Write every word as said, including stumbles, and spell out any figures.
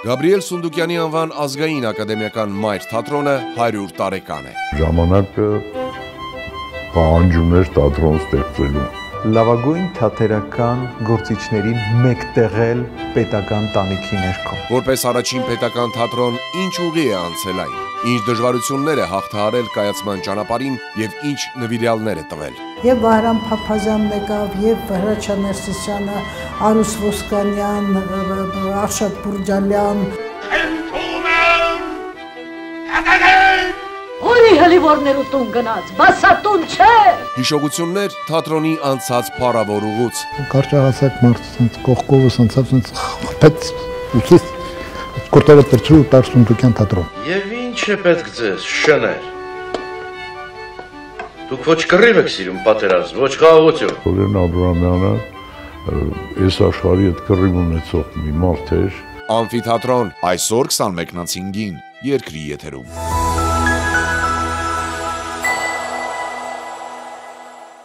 Գաբրիել Սունդուկյանի անվան ազգային ակադեմիական մայր թատրոնը հարյուր տարեկան է։ Ժամանակը պահանջում էր թատրոն ստեղծելու։ Լավագույն թատերական գործիչներին մեկտեղել պետական տանիքի ներքո։ Որպես առաջին պետական թատրոն ինչ ուղի է անցել այն, ինչ դժվարություններ է հաղթահարել կայացման ճանապարհին եւ ինչ նվիրյալներ է տվել։ Եվ Վահրամ Փափազյանն եկավ, եւ Հրաչյա Ներսիսյանը, Արուս Ոսկանյան, Արշակ Բուրջալյան։ Ուրի հլիվորներու տուն գնաց, բասատուն չէ։ Հիշողություններ թատրոնի անցած փառավոր ուղուց։ Կարճահասակ մարդ կողքովը սնցած խփեց ուսից կորտերը դրծու տար Սունդուկյան թատրոն։ Եվ ինչ է պետք ձեզ, շներ։ Դուք ոչ կռիվ եք սիրում պատերազմ, ոչ խաղաղություն։ Խորեն Աբրամյանը այս աշխարհի հետ կռիվ ունեցող մի մարդ էր։ Ամֆիթատրոն այսօր քսանմեկից հինգին երկրի եթերում։